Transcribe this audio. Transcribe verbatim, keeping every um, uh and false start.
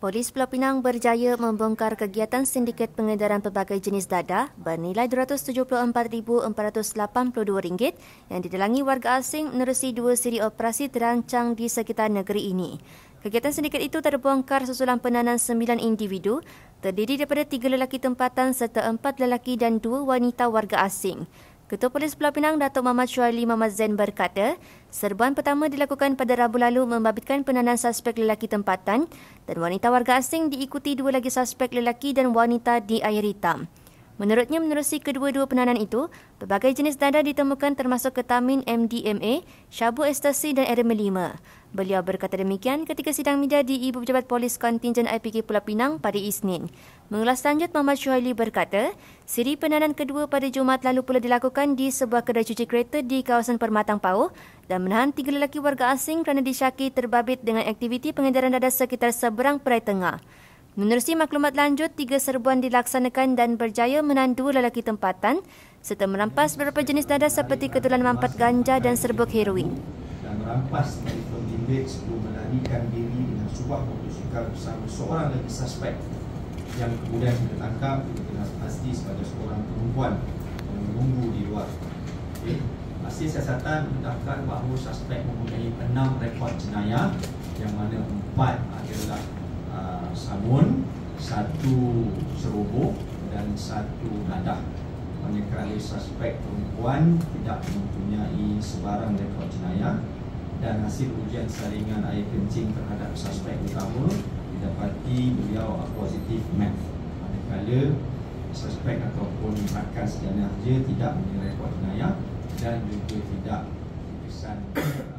Polis Pulau Pinang berjaya membongkar kegiatan sindiket pengedaran pelbagai jenis dadah bernilai dua ratus tujuh puluh empat ribu empat ratus lapan puluh dua ringgit yang didalangi warga asing menerusi dua siri operasi terancang di sekitar negeri ini. Kegiatan sindiket itu terbongkar susulan penahanan sembilan individu terdiri daripada tiga lelaki tempatan serta empat lelaki dan dua wanita warga asing. Ketua Polis Pulau Pinang, Datuk Muhammad Syuaili Muhammad Zain berkata, serbuan pertama dilakukan pada Rabu lalu membabitkan penahanan suspek lelaki tempatan dan wanita warga asing diikuti dua lagi suspek lelaki dan wanita di air hitam. Menurutnya, menerusi kedua-dua penahanan itu, pelbagai jenis dadah ditemukan termasuk ketamin M D M A, syabu ekstasi dan R M lima. Beliau berkata demikian ketika sidang media di Ibu Pejabat Polis Kontingen I P K Pulau Pinang pada Isnin. Mengulas lanjut, Muhammad Syuaili berkata, siri penahanan kedua pada Jumaat lalu pula dilakukan di sebuah kedai cuci kereta di kawasan Permatang Pauh dan menahan tiga lelaki warga asing kerana disyaki terbabit dengan aktiviti pengedaran dadah sekitar seberang Perai Tengah. Menerusi maklumat lanjut, tiga serbuan dilaksanakan dan berjaya menahan dua lelaki tempatan serta merampas beberapa jenis dadah seperti ketulan mampat ganja dan serbuk heroin. Dan merampas telefon bimbit sebelum melarikan diri dengan sebuah motosikal bersama seorang lagi suspek yang kemudian kita tangkap, kita kenal pasti sebagai seorang perempuan yang menunggu di luar. Okay. Hasil siasatan mendaftar bahawa suspek mempunyai enam rekod jenayah yang mana empat adalah uh, samun, satu serobok dan satu dadah. Manakala suspek perempuan tidak mempunyai sebarang rekod jenayah dan hasil ujian saringan air kencing terhadap suspek utama didapati beliau positif meth. Manakala suspek ataupun rakan sejana kerja tidak mempunyai rekod jenayah dan juga tidak dikesan